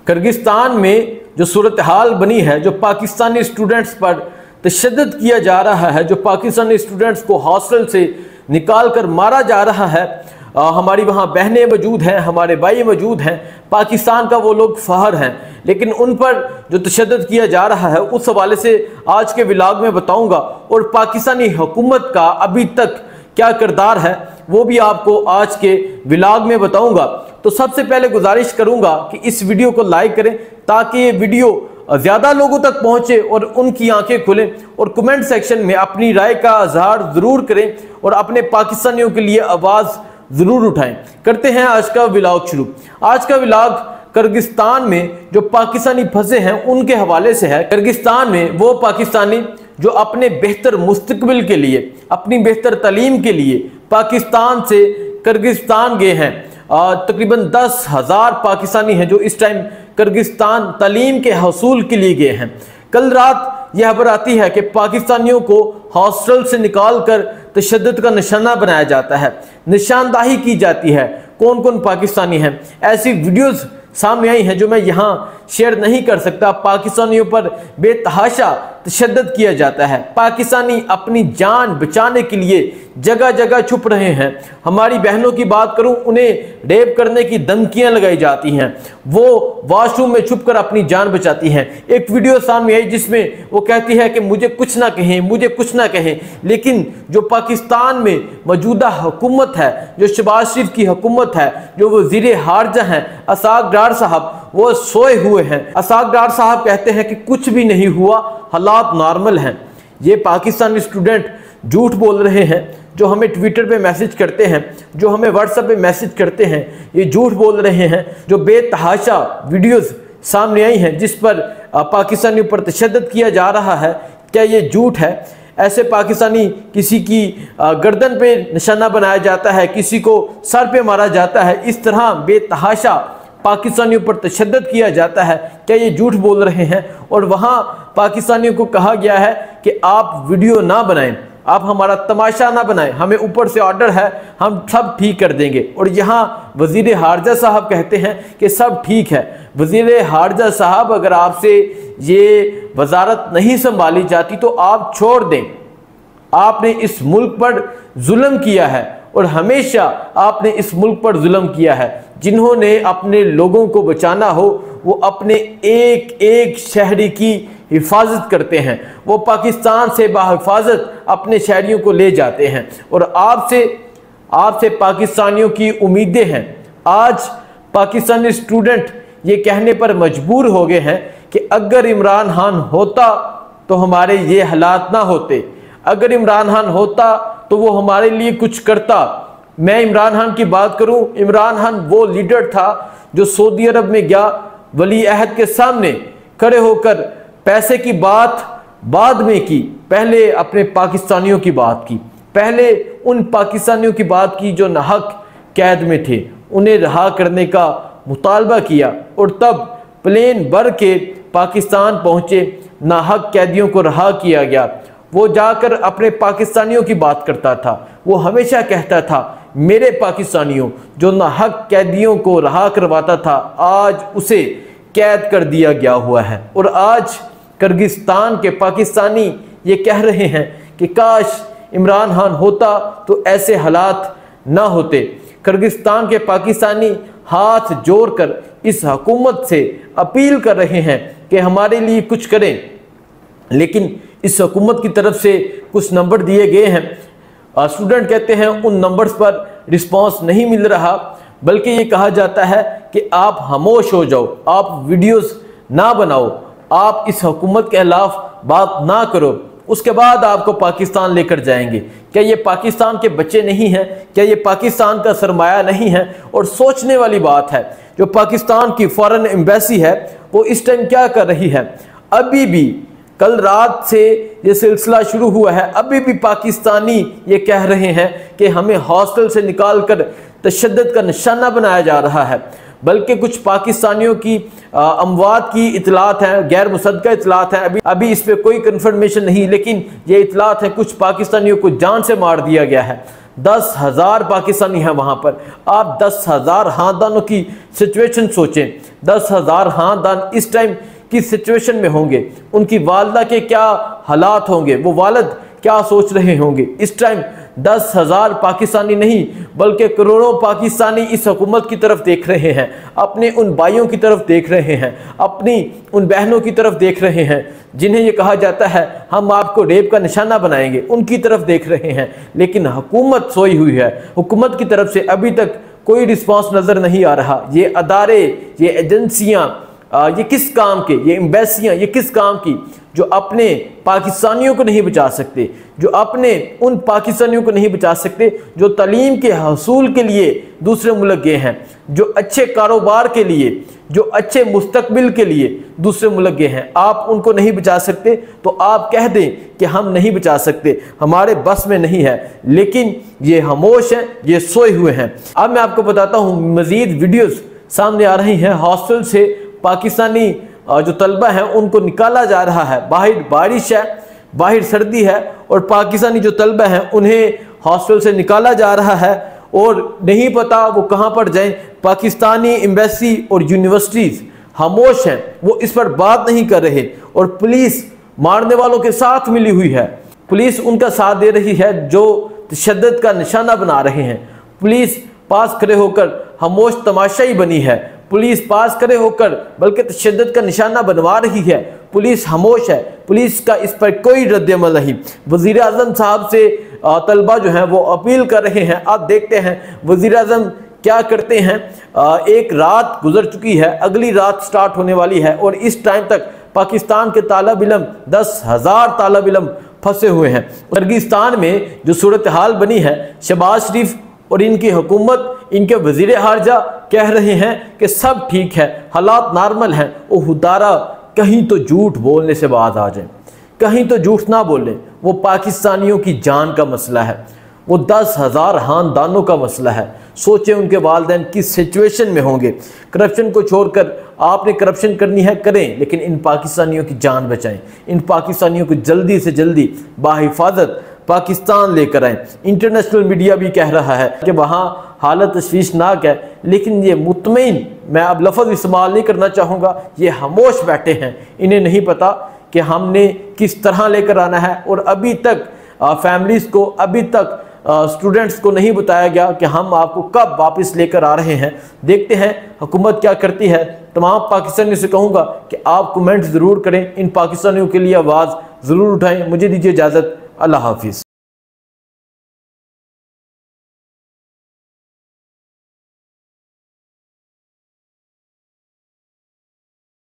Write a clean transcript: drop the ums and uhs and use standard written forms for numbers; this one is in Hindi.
किर्गिस्तान में जो सूरत हाल बनी है, जो पाकिस्तानी स्टूडेंट्स पर तशद्दुद किया जा रहा है, जो पाकिस्तानी स्टूडेंट्स को हॉस्टल से निकाल कर मारा जा रहा है, हमारी वहाँ बहनें मौजूद हैं, हमारे भाई मौजूद हैं, पाकिस्तान का वो लोग फ़ख्र हैं, लेकिन उन पर जो तशद्दुद किया जा रहा है उस हवाले से आज के व्लॉग में बताऊँगा। और पाकिस्तानी हुकूमत का अभी तक क्या किरदार है वो भी आपको आज के व्लॉग में बताऊँगा। तो सबसे पहले गुजारिश करूँगा कि इस वीडियो को लाइक करें ताकि ये वीडियो ज़्यादा लोगों तक पहुँचे और उनकी आंखें खुलें, और कमेंट सेक्शन में अपनी राय का इजहार ज़रूर करें और अपने पाकिस्तानियों के लिए आवाज़ ज़रूर उठाएं। करते हैं आज का व्लॉग शुरू। आज का व्लॉग किर्गिस्तान में जो पाकिस्तानी फंसे हैं उनके हवाले से है। किर्गिस्तान में वो पाकिस्तानी जो अपने बेहतर मुस्तकबिल के लिए, अपनी बेहतर तालीम के लिए पाकिस्तान से किर्गिस्तान गए हैं। तकरीबन 10,000 पाकिस्तानी हैं जो इस टाइम किर्गिस्तान तालीम के हसूल के लिए गए हैं। कल रात यह खबर आती है कि पाकिस्तानियों को हॉस्टल से निकाल कर तशद्दुद का निशाना बनाया जाता है, निशानदाही की जाती है। कौन कौन पाकिस्तानी हैं, ऐसी वीडियोस सामने आई हैं जो मैं यहाँ शेयर नहीं कर सकता। पाकिस्तानियों पर बेतहाशा तशद्दुद किया जाता है। पाकिस्तानी अपनी जान बचाने के लिए जगह जगह छुप रहे हैं। हमारी बहनों की बात करूं, उन्हें रेप करने की धमकियां लगाई जाती हैं, वो वॉशरूम में छुपकर अपनी जान बचाती हैं। एक वीडियो सामने आई जिसमें वो कहती है कि मुझे कुछ ना कहें, मुझे कुछ ना कहें, लेकिन जो पाकिस्तान में मौजूदा हुकूमत है, जो शहबाज शरीफ की हुकूमत है, जो वज़ीर खारजा हैं असाद डार साहब, वो सोए हुए हैं। असाद डार साहब कहते हैं कि कुछ भी नहीं हुआ, हालात नॉर्मल हैं। ये पाकिस्तानी स्टूडेंट झूठ बोल रहे हैं। जो हमें ट्विटर पे मैसेज करते हैं, जो हमें व्हाट्सएप पे मैसेज करते हैं, ये झूठ बोल रहे हैं। जो बेतहाशा वीडियोस सामने आई हैं जिस पर पाकिस्तानियों पर तशद्दुद किया जा रहा है, क्या ये झूठ है? ऐसे पाकिस्तानी किसी की गर्दन पे निशाना बनाया जाता है, किसी को सर पे मारा जाता है, इस तरह बेतहाशा पाकिस्तानियों पर तशद्दुद किया जाता है। क्या ये झूठ बोल रहे हैं? और वहाँ पाकिस्तानियों को कहा गया है कि आप वीडियो ना बनाएं, आप हमारा तमाशा ना बनाएं, हमें ऊपर से ऑर्डर है, हम सब ठीक कर देंगे। और यहाँ वज़ीर खारजा साहब कहते हैं कि सब ठीक है। वज़ीर खारजा साहब, अगर आपसे ये वजारत नहीं संभाली जाती तो आप छोड़ दें। आपने इस मुल्क पर जुल्म किया है और हमेशा आपने इस मुल्क पर जुल्म किया है। जिन्होंने अपने लोगों को बचाना हो वो अपने एक एक शहरी की हिफाजत करते हैं, वो पाकिस्तान से बाहिफाजत अपने शहरियों को ले जाते हैं। और आपसे पाकिस्तानियों की उम्मीदें हैं। आज पाकिस्तानी स्टूडेंट ये कहने पर मजबूर हो गए हैं कि अगर इमरान खान होता तो हमारे ये हालात ना होते, अगर इमरान खान होता तो वो हमारे लिए कुछ करता। मैं इमरान खान की बात करूं, इमरान खान वो लीडर था जो सऊदी अरब में गया, वली अहद के सामने खड़े होकर पैसे की बात बाद में की, पहले अपने पाकिस्तानियों की बात की, पहले उन पाकिस्तानियों की बात की जो नाहक कैद में थे, उन्हें रहा करने का मुतालबा किया। और तब प्लेन भर के पाकिस्तान पहुंचे, नाहक कैदियों को रहा किया गया। वो जाकर अपने पाकिस्तानियों की बात करता था। वो हमेशा कहता था, मेरे पाकिस्तानियों, जो नाहक कैदियों को रहा करवाता था, आज उसे कैद कर दिया गया हुआ है। और आज किर्गिस्तान के पाकिस्तानी ये कह रहे हैं कि काश इमरान खान होता तो ऐसे हालात ना होते। किर्गिस्तान के पाकिस्तानी हाथ जोड़कर इस हुकूमत से अपील कर रहे हैं कि हमारे लिए कुछ करें, लेकिन इस हुकूमत की तरफ से कुछ नंबर दिए गए हैं। स्टूडेंट कहते हैं उन नंबर्स पर रिस्पांस नहीं मिल रहा, बल्कि ये कहा जाता है कि आप खामोश हो जाओ, आप वीडियोस ना बनाओ, आप इस हुकूमत के खिलाफ बात ना करो, उसके बाद आपको पाकिस्तान लेकर जाएंगे। क्या ये पाकिस्तान के बच्चे नहीं हैं? क्या ये पाकिस्तान का सरमाया नहीं है? और सोचने वाली बात है, जो पाकिस्तान की फॉरेन एम्बेसी है वो इस टाइम क्या कर रही है? अभी भी कल रात से ये सिलसिला शुरू हुआ है, अभी भी पाकिस्तानी ये कह रहे हैं कि हमें हॉस्टल से निकाल कर तशद्दुद का निशाना बनाया जा रहा है। बल्कि कुछ पाकिस्तानियों की अमवात की इतलात हैं, गैर मुसद्दक़ा इतलात हैं, अभी इस पर कोई कंफर्मेशन नहीं, लेकिन ये इतलात है कुछ पाकिस्तानियों को जान से मार दिया गया है। 10,000 पाकिस्तानी हैं वहाँ पर। आप 10,000 खानदानों की सिचुएशन सोचें। 10,000 खानदान इस टाइम किस सिचुएशन में होंगे, उनकी वालदा के क्या हालात होंगे, वो वालिद क्या सोच रहे होंगे इस टाइम। 10,000 पाकिस्तानी नहीं बल्कि करोड़ों पाकिस्तानी इस हुकूमत की तरफ देख रहे हैं, अपने उन भाइयों की तरफ देख रहे हैं, अपनी उन बहनों की तरफ देख रहे हैं जिन्हें ये कहा जाता है हम आपको रेप का निशाना बनाएंगे, उनकी तरफ देख रहे हैं। लेकिन हुकूमत सोई हुई है, हुकूमत की तरफ से अभी तक कोई रिस्पांस नज़र नहीं आ रहा। ये अदारे, ये एजेंसियाँ, ये किस काम के, ये एम्बेसियाँ ये किस काम की जो अपने पाकिस्तानियों को नहीं बचा सकते, जो अपने उन पाकिस्तानियों को नहीं बचा सकते जो तालीम के हसूल के लिए दूसरे मुल्क गए हैं, जो अच्छे कारोबार के लिए, जो अच्छे मुस्तकबिल के लिए दूसरे मुल्क गए हैं। आप उनको नहीं बचा सकते तो आप कह दें कि हम नहीं बचा सकते, हमारे बस में नहीं है। लेकिन ये खामोश हैं, ये सोए हुए हैं। अब मैं आपको बताता हूँ, मज़ीद वीडियोज़ सामने आ रही हैं। हॉस्टल से पाकिस्तानी जो तलबा हैं उनको निकाला जा रहा है। बाहर बारिश है, बाहर सर्दी है और पाकिस्तानी जो तलबा हैं उन्हें हॉस्टल से निकाला जा रहा है और नहीं पता वो कहाँ पर जाएं। पाकिस्तानी एम्बेसी और यूनिवर्सिटीज़ खामोश हैं, वो इस पर बात नहीं कर रहे और पुलिस मारने वालों के साथ मिली हुई है। पुलिस उनका साथ दे रही है जो तशद्दुद का निशाना बना रहे हैं। पुलिस पास खड़े होकर खामोश तमाशाई बनी है। पुलिस पास खड़े होकर बल्कि तशद्दुद का निशाना बनवा रही है। पुलिस खामोश है, पुलिस का इस पर कोई रद्द-ए-अमल नहीं। वज़ीर आज़म साहब से तलबा जो हैं वो अपील कर रहे हैं। आप देखते हैं वज़ीर आज़म क्या करते हैं। एक रात गुजर चुकी है, अगली रात स्टार्ट होने वाली है और इस टाइम तक पाकिस्तान के तालिब इल्म 10,000 तालिब इल्म फंसे हुए हैं। किर्गिस्तान में जो सूरत हाल बनी है, शहबाज शरीफ और इनकी हुकूमत, इनके वज़ीर खारजा कह रहे हैं कि सब ठीक है, हालात नॉर्मल हैं। ओ खुदारा कहीं तो झूठ बोलने से बात आ जाए, कहीं तो झूठ ना बोलें। वो पाकिस्तानियों की जान का मसला है, वो 10,000 खानदानों का मसला है। सोचें उनके वालिदैन किस सिचुएशन में होंगे। करप्शन को छोड़कर आपने करप्शन करनी है करें, लेकिन इन पाकिस्तानियों की जान बचाएं। इन पाकिस्तानियों को जल्दी से जल्दी बाहिफाजत पाकिस्तान लेकर आएँ। इंटरनेशनल मीडिया भी कह रहा है कि वहाँ हालत तशवीशनाक है, लेकिन ये मुतमईन, मैं अब लफ्ज़ इस्तेमाल नहीं करना चाहूँगा, ये खामोश बैठे हैं। इन्हें नहीं पता कि हमने किस तरह लेकर आना है और अभी तक फैमिलीज़ को, अभी तक स्टूडेंट्स को नहीं बताया गया कि हम आपको कब वापस लेकर आ रहे हैं। देखते हैं हुकूमत क्या करती है। तमाम पाकिस्तानियों से कहूँगा कि आप कमेंट ज़रूर करें, इन पाकिस्तानियों के लिए आवाज़ ज़रूर उठाएं। मुझे दीजिए इजाज़त, अल्लाह हाफिज़।